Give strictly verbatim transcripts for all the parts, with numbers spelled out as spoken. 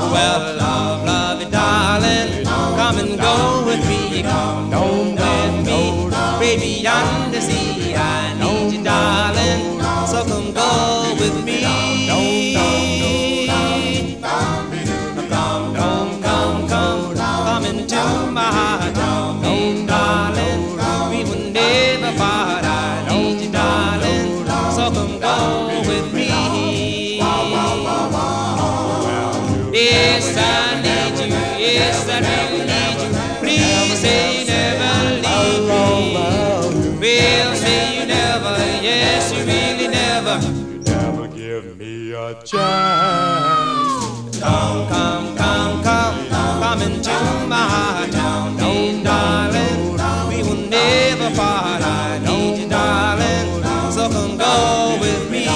Well, love, love you, darling, come and go with me. Come on with me, baby, yonder sea. I need you, darling, so come go with me. Come, come, come, come, come into my heart, darling, we will never part. I need you, darling, so come go with me. Yes, I need you, yes, I really need you. Please say you never leave me. Well, say you never, yes, you really never. You never give me a chance. Come, come, come, come, come into my heart, darling, we will never part. I need you, darling, so come go with me.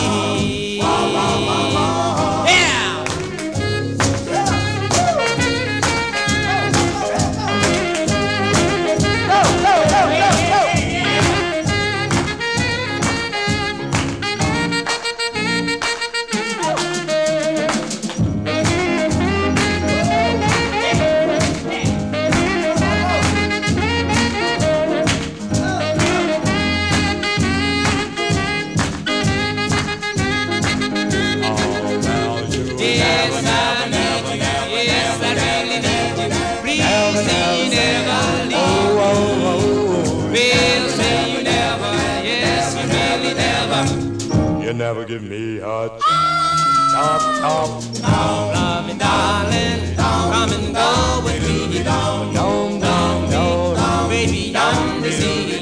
You never give me a chop, chop. Come, love me, darling, come and go with me. Don't, don't, don't, baby, yonder sea.